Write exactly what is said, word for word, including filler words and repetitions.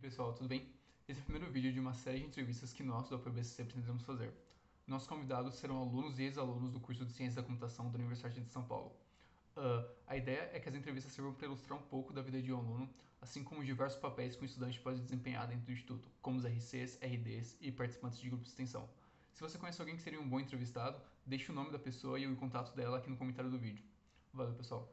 Pessoal, tudo bem? Esse é o primeiro vídeo de uma série de entrevistas que nós, do A P B C C, pretendemos fazer. Nossos convidados serão alunos e ex-alunos do curso de Ciência da Computação da Universidade de São Paulo. Uh, a ideia é que as entrevistas sirvam para ilustrar um pouco da vida de um aluno, assim como diversos papéis que um estudante pode desempenhar dentro do Instituto, como os R Cs, R Ds e participantes de grupos de extensão. Se você conhece alguém que seria um bom entrevistado, deixe o nome da pessoa e o contato dela aqui no comentário do vídeo. Valeu, pessoal!